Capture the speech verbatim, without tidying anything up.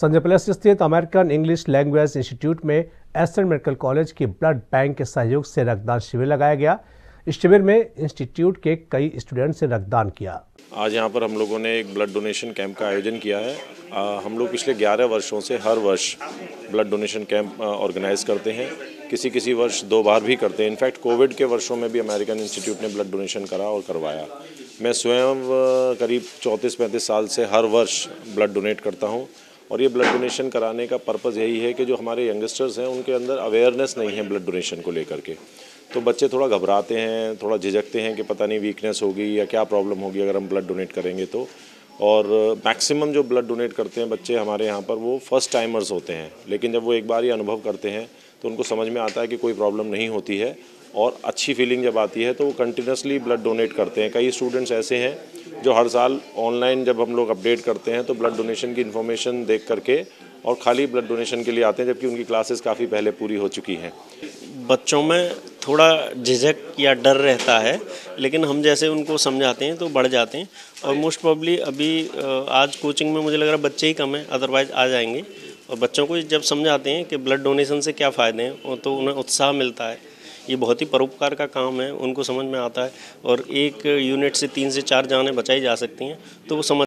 Sanjay place स्थित American English language institute में Aster medical college की ब्लड बैंक के सहयोग से रक्तदान शिविर लगाया गया। इस शिविर में इंस्टीट्यूट के कई स्टूडेंट्स ने रक्तदान किया। आज यहाँ पर हम लोगों ने एक ब्लड डोनेशन कैंप का आयोजन किया है। आ, हम लोग पिछले ग्यारह वर्षों से हर वर्ष ब्लड डोनेशन कैंप ऑर्गेनाइज करते हैं। किसी किसी वर्ष दो बार भी करते हैं। इनफैक्ट कोविड के वर्षों में भी अमेरिकन इंस्टीट्यूट ने ब्लड डोनेशन करा और करवाया। मैं स्वयं करीब चौंतीस पैंतीस साल से हर वर्ष ब्लड डोनेट करता हूँ और ये ब्लड डोनेशन कराने का पर्पज़ यही है कि जो हमारे यंगस्टर्स हैं उनके अंदर अवेयरनेस नहीं है ब्लड डोनेशन को लेकर के। तो बच्चे थोड़ा घबराते हैं, थोड़ा झिझकते हैं कि पता नहीं वीकनेस होगी या क्या प्रॉब्लम होगी अगर हम ब्लड डोनेट करेंगे तो। और मैक्सिमम जो ब्लड डोनेट करते हैं बच्चे हमारे यहाँ पर वो फर्स्ट टाइमर्स होते हैं, लेकिन जब वो एक बार ये अनुभव करते हैं तो उनको समझ में आता है कि कोई प्रॉब्लम नहीं होती है और अच्छी फीलिंग जब आती है तो वो कंटिन्यूसली ब्लड डोनेट करते हैं। कई स्टूडेंट्स ऐसे हैं जो हर साल ऑनलाइन जब हम लोग अपडेट करते हैं तो ब्लड डोनेशन की इन्फॉर्मेशन देख करके और खाली ब्लड डोनेशन के लिए आते हैं, जबकि उनकी क्लासेस काफ़ी पहले पूरी हो चुकी हैं। बच्चों में थोड़ा झिझक या डर रहता है, लेकिन हम जैसे उनको समझाते हैं तो बढ़ जाते हैं। और मोस्ट प्रोबेबली अभी आज कोचिंग में मुझे लग रहा है बच्चे ही कम हैं, अदरवाइज आ जाएंगे। और बच्चों को जब समझाते हैं कि ब्लड डोनेशन से क्या फ़ायदे हैं तो उन्हें उत्साह मिलता है। ये बहुत ही परोपकार का काम है, उनको समझ में आता है। और एक यूनिट से तीन से चार जानें बचाई जा सकती हैं, तो वो समझ